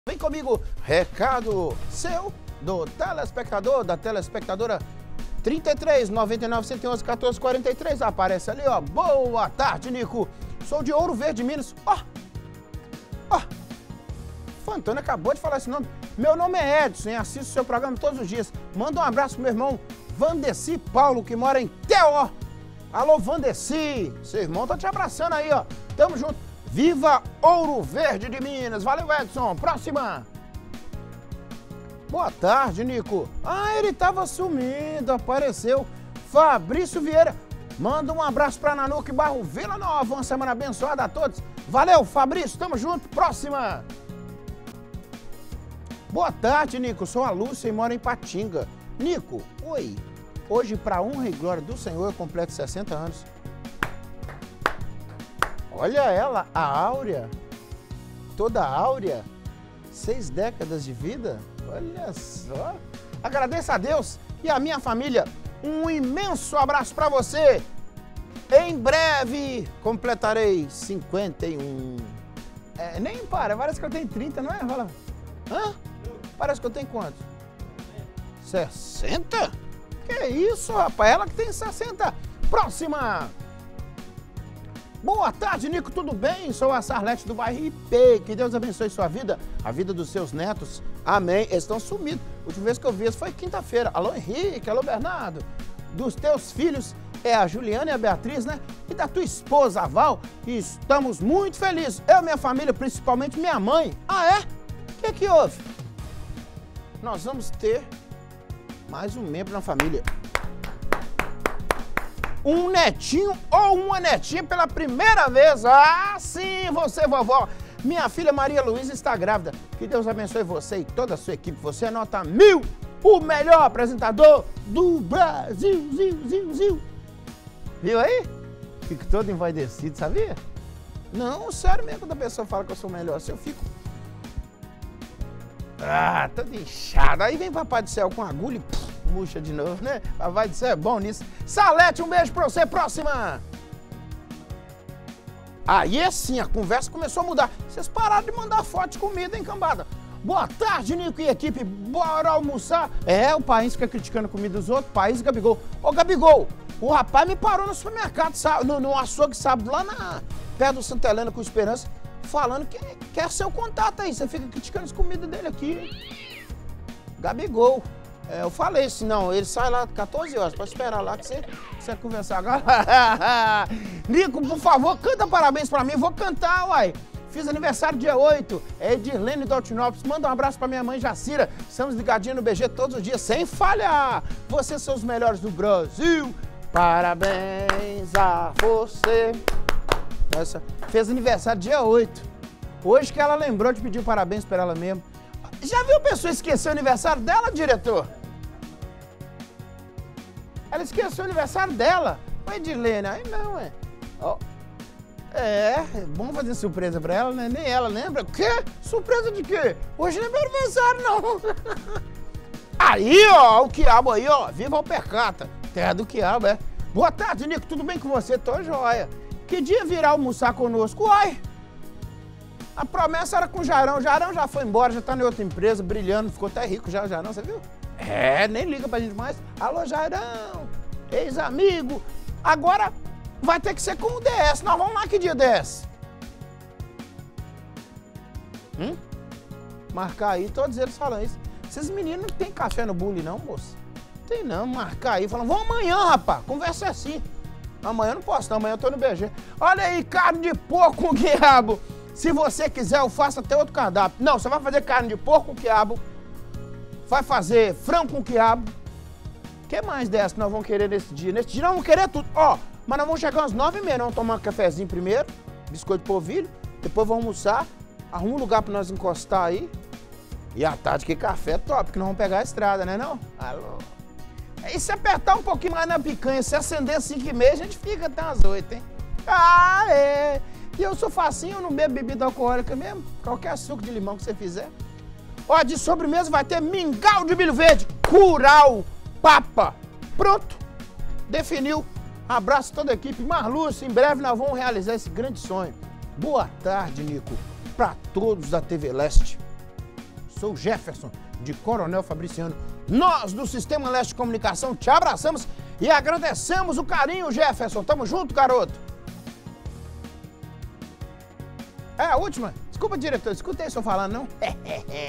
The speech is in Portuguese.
Vem comigo, recado seu, do telespectador, da telespectadora 33 99 111 14 43. Aparece ali, ó. Boa tarde, Nico. Sou de Ouro Verde, Minas. Ó. Fantônio acabou de falar esse nome. Meu nome é Edson e assisto o seu programa todos os dias. Manda um abraço pro meu irmão Vandeci Paulo, que mora em Teó. Alô, Vandeci. Seu irmão tá te abraçando aí, ó. Tamo junto. Viva Ouro Verde de Minas. Valeu, Edson. Próxima. Boa tarde, Nico. Ah, ele tava sumido, apareceu. Fabrício Vieira. Manda um abraço pra Nanuque Barro Vila Nova. Uma semana abençoada a todos. Valeu, Fabrício. Tamo junto. Próxima. Boa tarde, Nico. Sou a Lúcia e moro em Patinga. Nico, oi. Hoje, pra honra e glória do Senhor, eu completo 60 anos. Olha ela, a Áurea, toda áurea, 6 décadas de vida, olha só. Agradeço a Deus e a minha família, um imenso abraço para você. Em breve completarei 51. Nem parece que eu tenho 30, não é? Fala. Hã? Parece que eu tenho quanto? 60? Que isso, rapaz, ela que tem 60. Próxima. Boa tarde, Nico, tudo bem? Sou a Sarlete do bairro IP. Que Deus abençoe sua vida, a vida dos seus netos. Amém. Eles estão sumidos. A última vez que eu vi eles foi quinta-feira. Alô, Henrique, alô, Bernardo. Dos teus filhos é a Juliana e a Beatriz, né? E da tua esposa, a Val. E estamos muito felizes. Eu e minha família, principalmente minha mãe. Ah, é? O que houve? Nós vamos ter mais um membro na família. Um netinho ou uma netinha pela primeira vez. Ah, sim, você, vovó. Minha filha Maria Luísa está grávida. Que Deus abençoe você e toda a sua equipe. Você é nota 1000, o melhor apresentador do Brasil. Viu aí? Fico todo envaidecido, sabia? Não, sério mesmo, quando a pessoa fala que eu sou melhor assim, eu fico... Ah, todo inchado. Aí vem Papai do Céu com agulha e... murcha de novo, né? Papai do Céu é bom nisso. Salete, um beijo pra você. Próxima. Aí assim, a conversa começou a mudar. Vocês pararam de mandar foto de comida, hein, cambada? Boa tarde, Nico e equipe. Bora almoçar. O país fica criticando a comida dos outros. País Gabigol. Ô, Gabigol, o rapaz me parou no supermercado, no açougue, sabe, lá perto do Santa Helena com Esperança, falando que quer seu contato aí. Você fica criticando as comidas dele aqui. Gabigol. Eu falei assim, não, ele sai lá 14 horas, pode esperar lá que você conversar agora. Nico, por favor, canta parabéns pra mim, vou cantar, uai. Fiz aniversário dia 8, é Edirlene de Altinópolis, manda um abraço pra minha mãe Jacira, estamos ligadinhos no BG todos os dias, sem falhar. Vocês são os melhores do Brasil, parabéns a você. Essa fez aniversário dia 8, hoje que ela lembrou de pedir parabéns pra ela mesmo. Já viu a pessoa esquecer o aniversário dela, diretor? Ela esqueceu o aniversário dela. Oi, Edilene. Aí não, é bom fazer surpresa pra ela, né? Nem ela lembra. O quê? Surpresa de quê? Hoje não é meu aniversário, não. Aí, ó, o quiabo aí, ó. Viva o percata. Terra do quiabo, é. Boa tarde, Nico. Tudo bem com você? Tô joia. Que dia virá almoçar conosco? Uai. A promessa era com o Jairão. O Jairão já foi embora, já tá em outra empresa, brilhando. Ficou até rico já, o Jairão, você viu? Nem liga pra gente mais. Alô, Jairão, ex-amigo. Agora vai ter que ser com o DS. Nós vamos lá que dia DS? Marcar aí, todos eles falam isso. Esses meninos não tem café no bullying não, moço. Tem não, marcar aí. Falam, vamos amanhã, rapaz. Conversa assim. Amanhã eu não posso não, amanhã eu tô no BG. Olha aí, carne de porco com quiabo. Se você quiser, eu faço até outro cardápio. Não, você vai fazer carne de porco com quiabo. Vai fazer frango com quiabo. O que mais dessa que nós vamos querer nesse dia? Nesse dia nós vamos querer tudo. Ó, mas nós vamos chegar às 9h30. Nós vamos tomar um cafezinho primeiro. Biscoito de polvilho. Depois vamos almoçar. Arruma um lugar pra nós encostar aí. E à tarde que café é top, que nós vamos pegar a estrada, né não? Alô. E se apertar um pouquinho mais na picanha, se acender 5h30, a gente fica até às 8, hein? Ah, é. E eu sou facinho, eu não bebo bebida alcoólica mesmo. Qualquer suco de limão que você fizer. Ó, de sobremesa vai ter mingau de milho verde, curau, papa. Pronto. Definiu. Abraço a toda a equipe. Marlúcio, em breve nós vamos realizar esse grande sonho. Boa tarde, Nico. Para todos da TV Leste. sou o Jefferson, de Coronel Fabriciano. Nós, do Sistema Leste de Comunicação, te abraçamos e agradecemos o carinho, Jefferson. Tamo junto, garoto. É a última? Desculpa, diretor, escutei o senhor falando, não?